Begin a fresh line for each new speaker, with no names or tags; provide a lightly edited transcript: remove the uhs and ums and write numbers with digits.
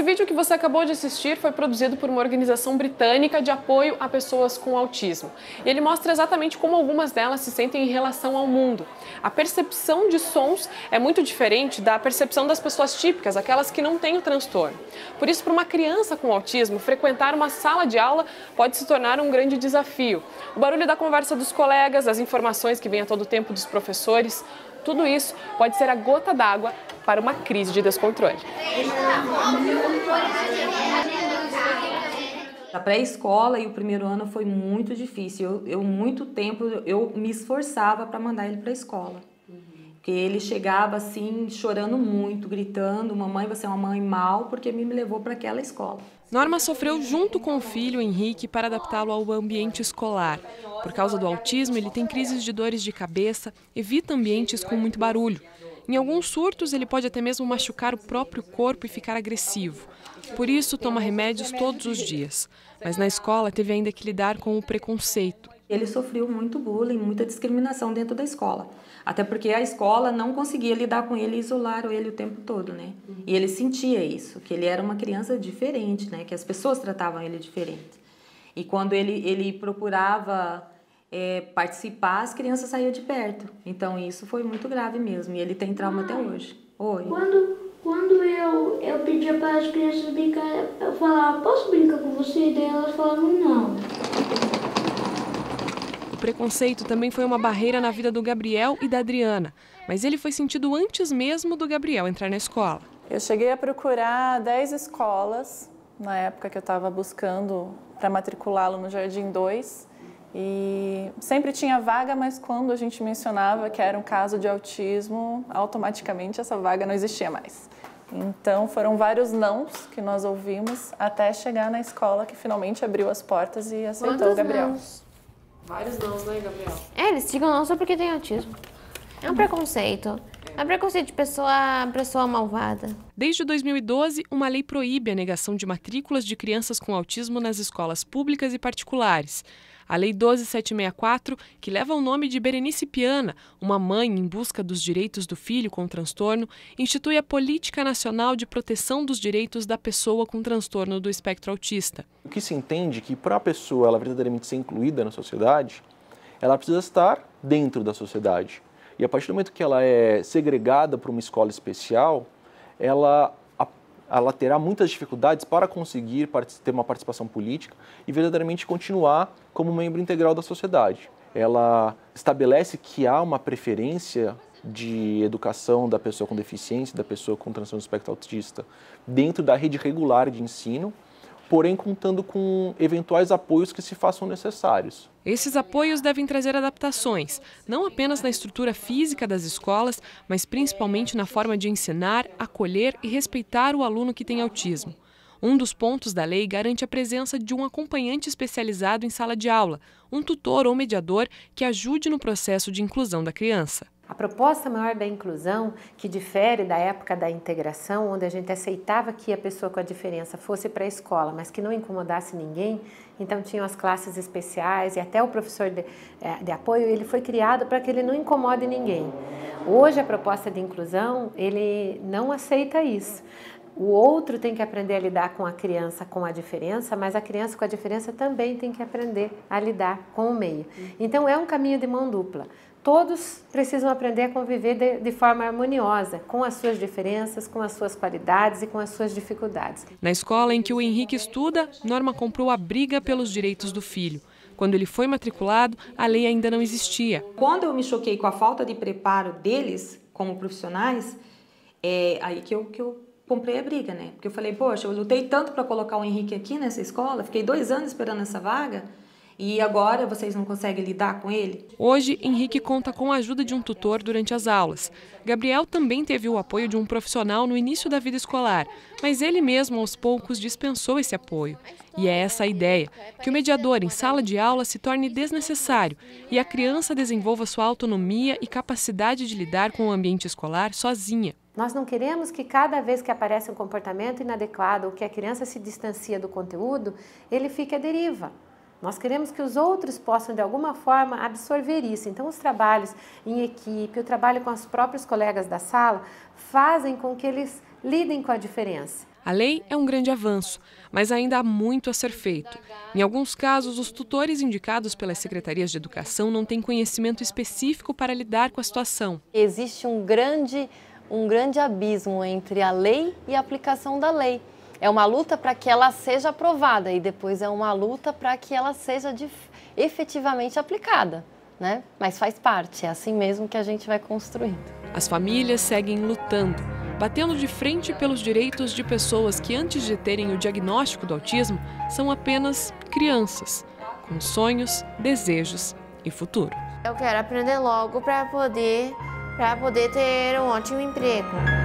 vídeo que você acabou de assistir foi produzido por uma organização britânica de apoio a pessoas com autismo. E ele mostra exatamente como algumas delas se sentem em relação ao mundo. A percepção de sons é muito diferente da percepção das pessoas típicas, aquelas que não têm o transtorno. Por isso, para uma criança com autismo, frequentar uma sala de aula pode se tornar um grande desafio. O barulho da conversa dos colegas, as informações que vêm a todo tempo dos professores, tudo isso pode ser a gota d'água para uma crise de descontrole.
A pré-escola e o primeiro ano foi muito difícil. Muito tempo eu me esforçava para mandar ele para a escola. Porque ele chegava assim, chorando muito, gritando: mamãe, você é uma mãe mal, porque me levou para aquela escola.
Norma sofreu junto com o filho, Henrique, para adaptá-lo ao ambiente escolar. Por causa do autismo, ele tem crises de dores de cabeça, evita ambientes com muito barulho. Em alguns surtos, ele pode até mesmo machucar o próprio corpo e ficar agressivo. Por isso, toma remédios todos os dias. Mas na escola, teve ainda que lidar com o preconceito.
Ele sofreu muito bullying, muita discriminação dentro da escola. Até porque a escola não conseguia lidar com ele e isolaram ele o tempo todo, né? E ele sentia isso, que ele era uma criança diferente, né? Que as pessoas tratavam ele diferente. E quando ele procurava participar, as crianças saíam de perto. Então isso foi muito grave mesmo, e ele tem trauma até hoje. Oi.
Quando eu pedia para as crianças brincar, eu falava: posso brincar com você? E daí elas falavam: não.
O preconceito também foi uma barreira na vida do Gabriel e da Adriana, mas ele foi sentido antes mesmo do Gabriel entrar na escola.
Eu cheguei a procurar 10 escolas na época que eu estava buscando para matriculá-lo no Jardim 2 e sempre tinha vaga, mas quando a gente mencionava que era um caso de autismo, automaticamente essa vaga não existia mais. Então foram vários nãos que nós ouvimos até chegar na escola que finalmente abriu as portas e aceitou o Gabriel.
Nãos?
Vários nãos, né, Gabriel?
Eles digam não só porque tem autismo. É um preconceito. É um preconceito de pessoa malvada.
Desde 2012, uma lei proíbe a negação de matrículas de crianças com autismo nas escolas públicas e particulares. A Lei 12.764, que leva o nome de Berenice Piana, uma mãe em busca dos direitos do filho com transtorno, institui a Política Nacional de Proteção dos Direitos da Pessoa com Transtorno do Espectro Autista.
O que se entende é que para a pessoa ela verdadeiramente ser incluída na sociedade, ela precisa estar dentro da sociedade. E a partir do momento que ela é segregada para uma escola especial, ela terá muitas dificuldades para conseguir ter uma participação política e verdadeiramente continuar como membro integral da sociedade. Ela estabelece que há uma preferência de educação da pessoa com deficiência, da pessoa com transtorno do espectro autista, dentro da rede regular de ensino, porém contando com eventuais apoios que se façam necessários.
Esses apoios devem trazer adaptações, não apenas na estrutura física das escolas, mas principalmente na forma de ensinar, acolher e respeitar o aluno que tem autismo. Um dos pontos da lei garante a presença de um acompanhante especializado em sala de aula, um tutor ou mediador que ajude no processo de inclusão da criança.
A proposta maior da inclusão, que difere da época da integração, onde a gente aceitava que a pessoa com a diferença fosse para a escola, mas que não incomodasse ninguém, então tinham as classes especiais e até o professor de apoio, ele foi criado para que ele não incomode ninguém. Hoje a proposta de inclusão, ele não aceita isso. O outro tem que aprender a lidar com a criança com a diferença, mas a criança com a diferença também tem que aprender a lidar com o meio. Então é um caminho de mão dupla. Todos precisam aprender a conviver de forma harmoniosa, com as suas diferenças, com as suas qualidades e com as suas dificuldades.
Na escola em que o Henrique estuda, Norma comprou a briga pelos direitos do filho. Quando ele foi matriculado, a lei ainda não existia.
Quando eu me choquei com a falta de preparo deles como profissionais, aí que eu comprei a briga, né? Porque eu falei: poxa, eu lutei tanto para colocar o Henrique aqui nessa escola, fiquei 2 anos esperando essa vaga, e agora vocês não conseguem lidar com ele?
Hoje, Henrique conta com a ajuda de um tutor durante as aulas. Gabriel também teve o apoio de um profissional no início da vida escolar, mas ele mesmo, aos poucos, dispensou esse apoio. E é essa a ideia, que o mediador em sala de aula se torne desnecessário e a criança desenvolva sua autonomia e capacidade de lidar com o ambiente escolar sozinha.
Nós não queremos que cada vez que aparece um comportamento inadequado ou que a criança se distancia do conteúdo, ele fique à deriva. Nós queremos que os outros possam, de alguma forma, absorver isso. Então, os trabalhos em equipe, o trabalho com os próprios colegas da sala, fazem com que eles lidem com a diferença.
A lei é um grande avanço, mas ainda há muito a ser feito. Em alguns casos, os tutores indicados pelas secretarias de educação não têm conhecimento específico para lidar com a situação.
Existe um grande abismo entre a lei e a aplicação da lei. É uma luta para que ela seja aprovada e depois é uma luta para que ela seja efetivamente aplicada, né? Mas faz parte, é assim mesmo que a gente vai construindo.
As famílias seguem lutando, batendo de frente pelos direitos de pessoas que, antes de terem o diagnóstico do autismo, são apenas crianças, com sonhos, desejos e futuro.
Eu quero aprender logo para poder ter um ótimo emprego.